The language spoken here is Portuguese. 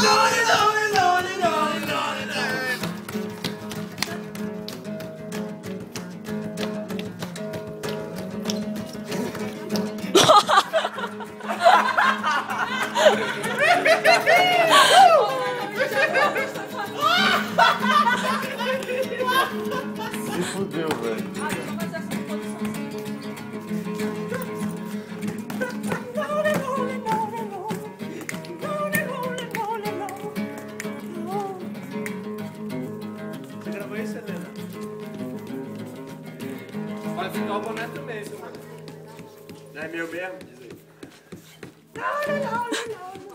Se fudeu, velho. Você gravou isso, Helena? Vai ficar o boné também, seu mano. Não é meu mesmo? Diz aí.